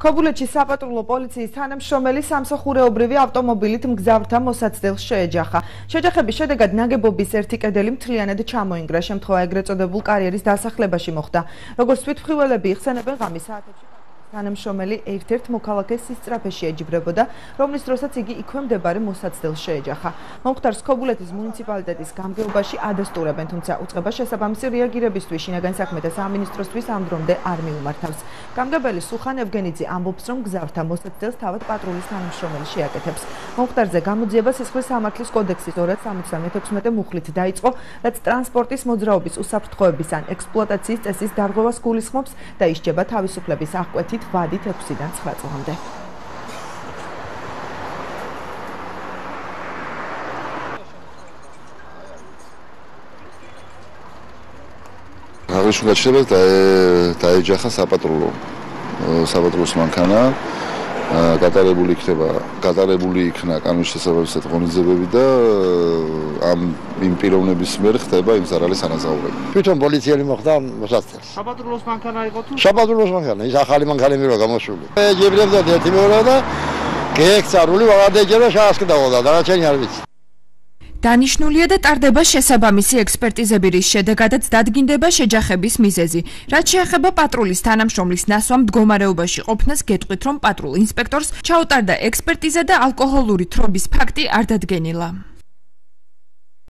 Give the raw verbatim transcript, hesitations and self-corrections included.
ქობულეთში საპატრულო პოლიციის თანამშრომელი სამსახურეობრივი ავტომობილით მგზავრთა მოსაცდელს შეეჯახა. შეჯახების შედეგად ნაგებობის ერთი კედელი მთლიანად ჩამოინგრა. შემთხვევა ეგრეთ წოდებულ კარიერის დასახლებაში მოხდა. როგორც თვითმხილველები იხსენებენ, ღამის საათებში თანამშრომელი ერთ-ერთ მოქალაქეს სისწრაფეში ეჯიბრებოდა, რომლის დროსაც იგი იქვე მდებარე მოსაცდელს შეეჯახა. მომხდარს ქობულეთის მუნიციპალიტეტის გამგეობაში ადასტურებენ, თუმცა უწყება შესაბამისი რეაგირებისთვის შინაგან საქმეთა სამინისტროსთვის ამ დრომდე არ მიუმართავს. გამგებელი სუხან ევგენიძე ამბობს, რომ მგზავრთა მოსაცდელს თავად პატრულის თანამშრომელი შეაკეთებს. მომხდარზე გამოძიება სისხლის სამართლის კოდექსის ორ ათს სამოცდამეთექვსმეტე მუხლით დაიწყო, რაც ტრანსპორტის მოძრაობის უსაფრთხოების ან ექსპლუატაციის წესის დარღვევას გულისხმობს და ისჯება თავისუფლების აღკვეთით ვადით ექვსიდან ცხრა წლამდე. აღნიშნულ გაჩნებას დაეჯახა საპატრულო საპატრულოს მანქანა, გატარებული იქნება გატარებული იქნა კანონის შესაბამისად ღონისძიებები და ამ იმ პიროვნების მიერ ხდება იმ ზარალის ანაზღაურება. თვითონ პოლიციელი მოხდა მოსაცდელს. საპატრულოს მანქანა იყო თუ? საპატრულოს მანქანა, ის ახალი მანქანები რა გამოშვილი. ეჯიბრებდა ერთი მეორე და გექცარული ვაღარ დაეჯერა შეასკდაოდა და რაჩენი არ ვიცი. დანიშნულია და ტარდება შესაბამისი ექსპერტიზები, რის შედეგადაც დადგინდება შეჯახების მიზეზი. რაც შეეხება პატრულის თანამშრომლის ნასვამ მდგომარეობაში ყოფნას, გეტყვით, რომ პატრულ ინსპექტორს ჩაუტარდა ექსპერტიზა და ალკოჰოლური თრობის ფაქტი არ დადგენილა.